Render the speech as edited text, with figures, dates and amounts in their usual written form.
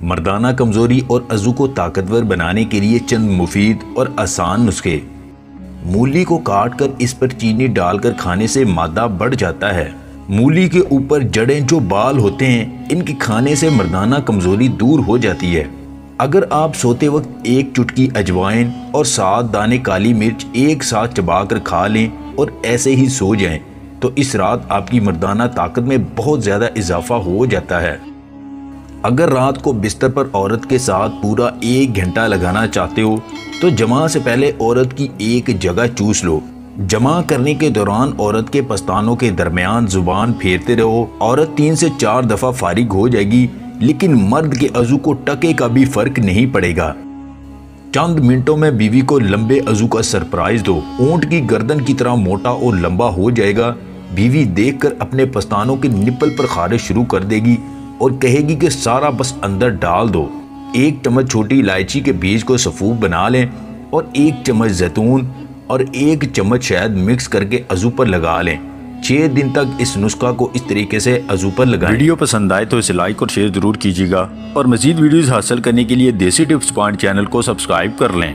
मर्दाना कमजोरी और अज़ू को ताकतवर बनाने के लिए चंद मुफीद और आसान नुस्खे। मूली को काट कर इस पर चीनी डालकर खाने से मादा बढ़ जाता है। मूली के ऊपर जड़ें जो बाल होते हैं, इनके खाने से मर्दाना कमजोरी दूर हो जाती है। अगर आप सोते वक्त एक चुटकी अजवाइन और 7 दाने काली मिर्च एक साथ चबाकर खा लें और ऐसे ही सो जाएं, तो इस रात आपकी मर्दाना ताकत में बहुत ज़्यादा इजाफा हो जाता है। अगर रात को बिस्तर पर औरत के साथ पूरा 1 घंटा लगाना चाहते हो तो जमा से पहले औरत की एक जगह चूस लो। जमा करने के दौरान औरत के पस्तानों के दरमियान जुबान फेरते रहो। औरत 3 से 4 दफ़ा फारिग हो जाएगी, लेकिन मर्द के अज़ू को टके का भी फर्क नहीं पड़ेगा। चंद मिनटों में बीवी को लंबे अज़ू का सरप्राइज दो। ऊंट की गर्दन की तरह मोटा और लंबा हो जाएगा। बीवी देखकर अपने पस्तानों के निप्पल पर खारिश शुरू कर देगी और कहेगी कि सारा बस अंदर डाल दो। 1 चम्मच छोटी इलायची के बीज को सफूफ बना लें और 1 चम्मच जैतून और 1 चम्मच शहद मिक्स करके अज़ू पर लगा लें। 6 दिन तक इस नुस्खा को इस तरीके से अज़ू पर लगाएं। वीडियो पसंद आए तो इसे लाइक और शेयर जरूर कीजिएगा और मजीद वीडियोस हासिल करने के लिए देसी टिप्स पॉइंट चैनल को सब्सक्राइब कर लें।